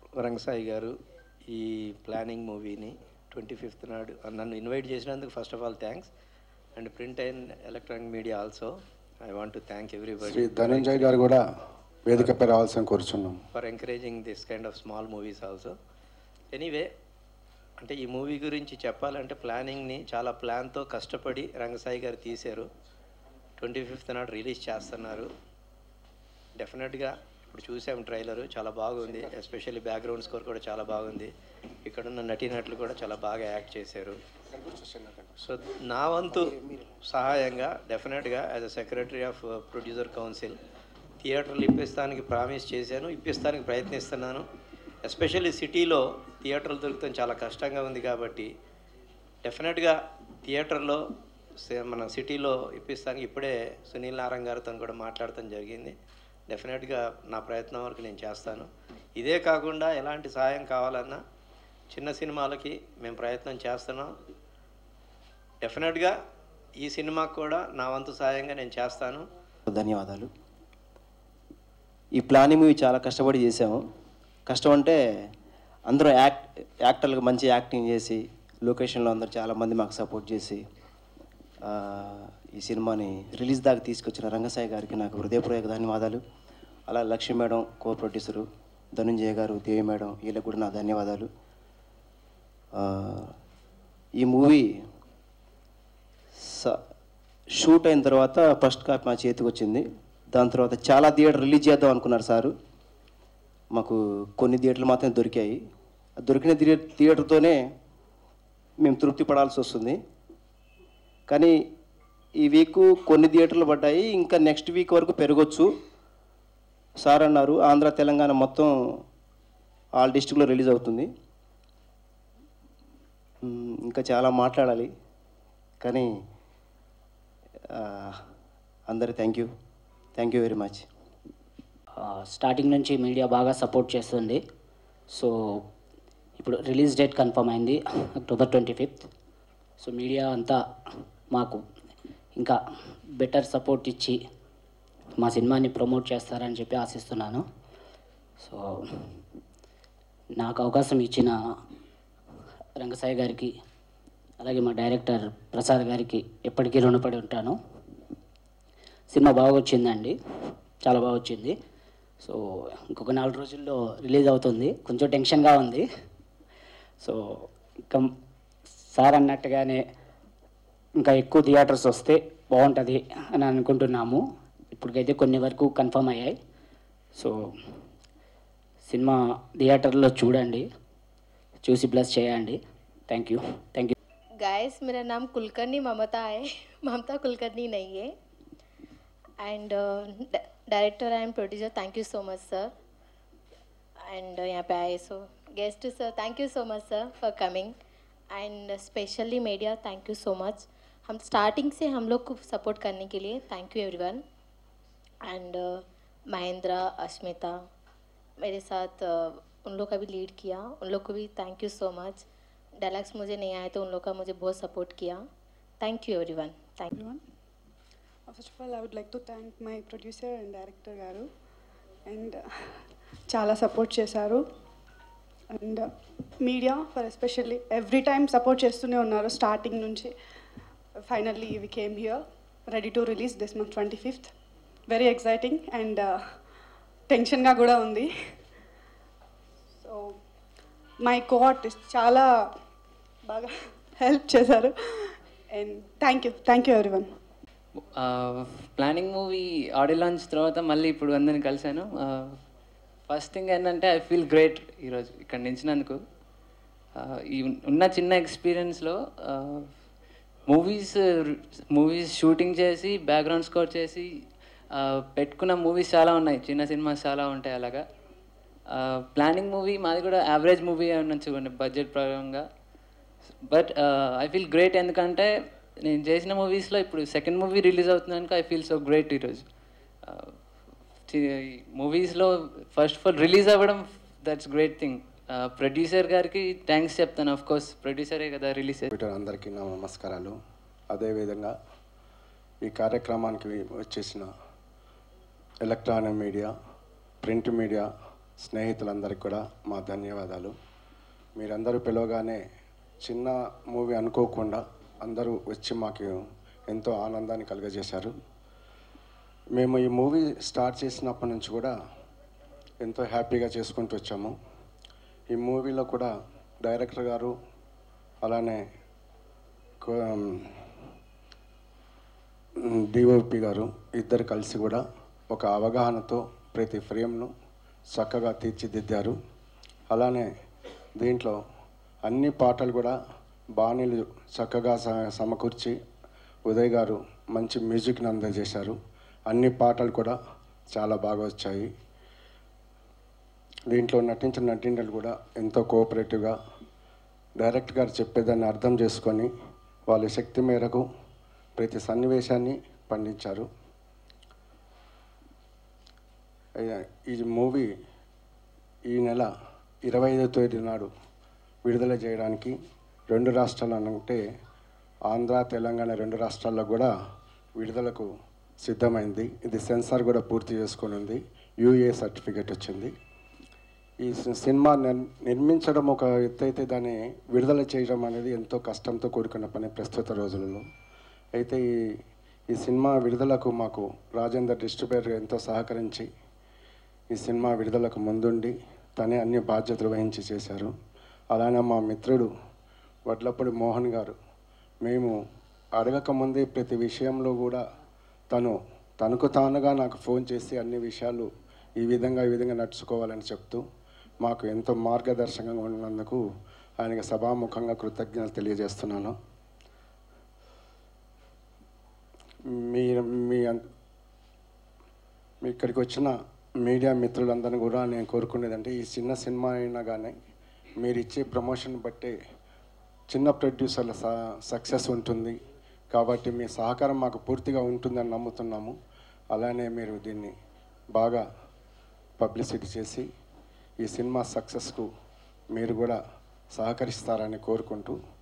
రంగసాయి గారు ఈ ప్లానింగ్ మూవీని 25th నాడు నన్ను ఇన్వైట్ చేసినందుకు first of all thanks. And print and electronic media also I want to thank everybody. Dhananjay గారు కూడా వేదికపై రావాల్సిన కోరుచున్నాం. For encouraging this kind of small movies also. Anyway, అంటే ఈ మూవీ గురించి చెప్పాలంటే ప్లానింగ్ని చాలా ప్లాన్తో కష్టపడి రంగసాయి గారు తీశారు. 25th నాడు రిలీజ్ చేస్తున్నారు. డెఫినెట్గా ఇప్పుడు చూసాం ట్రైలరు, చాలా బాగుంది. ఎస్పెషల్లీ బ్యాక్గ్రౌండ్ స్కోర్ కూడా చాలా బాగుంది. ఇక్కడున్న నటీనటులు కూడా చాలా బాగా యాక్ట్ చేశారు. సో నా వంతు సహాయంగా definitely as a secretary of producer council థియేటర్లు ఇప్పిస్తానికి ప్రామిస్ చేశాను, ఇప్పిస్తానికి ప్రయత్నిస్తున్నాను. ఎస్పెషల్లీ సిటీలో థియేటర్లు దొరుకుతాం చాలా కష్టంగా ఉంది కాబట్టి డెఫినెట్గా థియేటర్లో మన సిటీలో ఇప్పిస్తానికి ఇప్పుడే సునీల్ నారాయణ గారితో కూడా మాట్లాడటం జరిగింది. డెఫినెట్గా నా ప్రయత్నం వరకు నేను చేస్తాను. ఇదే కాకుండా ఎలాంటి సహాయం కావాలన్నా చిన్న సినిమాలకి మేము ప్రయత్నం చేస్తున్నాం. డెఫినెట్గా ఈ సినిమాకు కూడా నా వంతు సహాయంగా నేను చేస్తాను. ధన్యవాదాలు. ఈ ప్లానింగ్ మూవీ చాలా కష్టపడి చేసాము. కష్టం అంటే అందరూ యాక్టర్లకు మంచి యాక్టింగ్ చేసి లొకేషన్లో అందరూ చాలామంది మాకు సపోర్ట్ చేసి ఈ సినిమాని రిలీజ్ దాకా తీసుకొచ్చిన రంగసాయి గారికి నాకు హృదయపూర్వక ధన్యవాదాలు. అలా Lakshmi madam co producer, Dhanunjaya గారు, దేవి మేడం, వీళ్ళకి కూడా నా ధన్యవాదాలు. ఈ మూవీ షూట్ అయిన తర్వాత ఫస్ట్ కాపీ మా చేతికి వచ్చింది. దాని తర్వాత చాలా థియేటర్ రిలీజ్ చేద్దాం అనుకున్నారు సారు. మాకు కొన్ని థియేటర్లు మాత్రమే దొరికాయి. దొరికిన థియేటర్తోనే మేము తృప్తి పడాల్సి వస్తుంది. కానీ ఈ వీక్ కొన్ని థియేటర్లు పడ్డాయి, ఇంకా నెక్స్ట్ వీక్ వరకు పెరగచ్చు సార్ అన్నారు. ఆంధ్ర తెలంగాణ మొత్తం ఆల్ డిస్ట్రిక్ట్లో రిలీజ్ అవుతుంది. ఇంకా చాలా మాట్లాడాలి కానీ అందరి thank you very much. Starting నుంచి మీడియా బాగా సపోర్ట్ చేస్తుంది. సో ఇప్పుడు రిలీజ్ డేట్ కన్ఫర్మ్ అయింది, October 25th. సో మీడియా అంతా మాకు ఇంకా బెటర్ సపోర్ట్ ఇచ్చి మా సినిమాని ప్రమోట్ చేస్తారని చెప్పి ఆశిస్తున్నాను. సో నాకు అవకాశం ఇచ్చిన రంగసాయి గారికి, అలాగే మా డైరెక్టర్ ప్రసాద్ గారికి ఎప్పటికీ రుణపడి ఉంటాను. సినిమా బాగా వచ్చిందండి, చాలా బాగా వచ్చింది. సో ఇంకొక 4 రోజుల్లో రిలీజ్ అవుతుంది. కొంచెం టెన్షన్గా ఉంది. సో ఇంకా సార్ అన్నట్టుగానే ఇంకా ఎక్కువ థియేటర్స్ వస్తే బాగుంటుంది అని అనుకుంటున్నాము. ఇప్పటికైతే కొన్ని వరకు కన్ఫర్మ్ అయ్యాయి. సో సినిమా థియేటర్లో చూడండి, చూసి ప్లస్ చేయండి. Thank you. गाइस, मेरा नाम कुलकर्णी ममता है, ममता कुलकर्णी नहीं है. And director and producer, thank you so much sir. And यहाँ पे आए so guest sir, thank you so much sir for coming. And specially media, thank you so much. हम स्टार्टिंग से हम लोग को सपोर्ट करने के लिए thank you everyone. And Mahendra, Ashmita मेरे साथ उन लोग का भी लीड किया, उन लोग को भी thank you so much. Dialogues मुझे नहीं आए तो उन लोग का मुझे बहुत सपोर्ट किया. Thank you everyone. Thank you. First of all, I would like to thank my producer and director garu, and చాలా సపోర్ట్ చేశారు. And media for especially every time support చేస్తూనే ఉన్నారు స్టార్టింగ్ నుంచి. Finally we came here ready to release this month 25th. Very exciting and టెన్షన్గా కూడా ఉంది. So my co artist చాలా బాగా హెల్ప్ చేశారు. And thank you everyone. Planning movie audio launch తర్వాత మళ్ళీ ఇప్పుడు అందరిని కలిశాను. ఫస్ట్ థింగ్ ఏంటంటే ఐ ఫీల్ గ్రేట్ ఈరోజు ఇక్కడ నిలిచినందుకు. ఈ ఉన్న చిన్న ఎక్స్పీరియన్స్లో మూవీస్ షూటింగ్ చేసి బ్యాక్గ్రౌండ్ స్కోర్ చేసి పెట్టుకున్న మూవీస్ చాలా ఉన్నాయి, చిన్న సినిమాస్ చాలా ఉంటాయి. అలాగా ప్లానింగ్ మూవీ మాది కూడా యావరేజ్ మూవీ అనొచ్చు బడ్జెట్ ప్రకారంగా. బట్ ఐ ఫీల్ గ్రేట్ ఎందుకంటే నేను చేసిన మూవీస్లో ఇప్పుడు సెకండ్ మూవీ రిలీజ్ అవుతుందనుకో ఐ ఫీల్ సో గ్రేట్ ఈరోజు. మూవీస్లో ఫస్ట్ ఆఫ్ ఆల్ రిలీజ్ అవ్వడం, దట్స్ గ్రేట్ థింగ్. ప్రొడ్యూసర్ గారికి థ్యాంక్స్ చెప్తాను. ఆఫ్ కోర్స్ ప్రొడ్యూసరే కదా రిలీజ్. అందరికీ నా నమస్కారాలు. అదేవిధంగా ఈ కార్యక్రమానికి వచ్చేసిన ఎలక్ట్రానిక్ మీడియా, ప్రింట్ మీడియా స్నేహితులందరికీ కూడా మా ధన్యవాదాలు. మీరందరూ పిలవగానే చిన్న మూవీ అనుకోకుండా అందరూ వచ్చి మాకు ఎంతో ఆనందాన్ని కలుగజేశారు. మేము ఈ మూవీ స్టార్ట్ చేసినప్పటి నుంచి కూడా ఎంతో హ్యాపీగా చేసుకుంటూ వచ్చాము. ఈ మూవీలో కూడా డైరెక్టర్ గారు అలానే డిఓపి గారు ఇద్దరు కలిసి కూడా ఒక అవగాహనతో ప్రతి ఫ్రేమ్ను చక్కగా తీర్చిదిద్దారు. అలానే దీంట్లో అన్ని పాటలు కూడా బాణీలు చక్కగా సమకూర్చి ఉదయ్ గారు మంచి మ్యూజిక్ని అందజేశారు. అన్ని పాటలు కూడా చాలా బాగా వచ్చాయి. దీంట్లో నటించిన నటీనటులు కూడా ఎంతో కోఆపరేటివ్గా డైరెక్టర్ గారు చెప్పేదాన్ని అర్థం చేసుకొని వాళ్ళ శక్తి మేరకు ప్రతి సన్నివేశాన్ని పండించారు. ఈ మూవీ ఈ నెల 25వ తేదీ నాడు విడుదల చేయడానికి 2 రాష్ట్రాలు అంటే ఆంధ్ర తెలంగాణ 2 రాష్ట్రాల్లో కూడా విడుదలకు సిద్ధమైంది. ఇది సెన్సార్ కూడా పూర్తి చేసుకొని ఉంది. యూఏ సర్టిఫికేట్ వచ్చింది. ఈ సినిమా నిర్మించడం ఒక ఎత్తు అయితే దాన్ని విడుదల చేయడం అనేది ఎంతో కష్టంతో కూడుకున్న పని ప్రస్తుత రోజులలో. అయితే ఈ సినిమా విడుదలకు మాకు రాజేందర్ డిస్ట్రిబ్యూటర్ ఎంతో సహకరించి ఈ సినిమా విడుదలకు ముందుండి తనే అన్ని బాధ్యతలు వహించి చేశారు. అలానే మా మిత్రుడు వడ్లపూడి మోహన్ గారు మేము అడగకముందే ప్రతి విషయంలో కూడా తనకు తానుగా నాకు ఫోన్ చేసి అన్ని విషయాలు ఈ విధంగా నడుచుకోవాలని చెప్తూ మాకు ఎంతో మార్గదర్శకంగా ఉన్నందుకు ఆయనకి సభాముఖంగా కృతజ్ఞతలు తెలియజేస్తున్నాను. మీ ఇక్కడికి వచ్చిన మీడియా మిత్రులందరినీ కూడా నేను కోరుకునేదంటే ఈ చిన్న సినిమా అయినా కానీ మీరు ఇచ్చే ప్రమోషన్ బట్టే చిన్న ప్రొడ్యూసర్ల సక్సెస్ ఉంటుంది కాబట్టి మీ సహకారం మాకు పూర్తిగా ఉంటుందని నమ్ముతున్నాము. అలానే మీరు దీన్ని బాగా పబ్లిసిటీ చేసి ఈ సినిమా సక్సెస్కు మీరు కూడా సహకరిస్తారని కోరుకుంటూ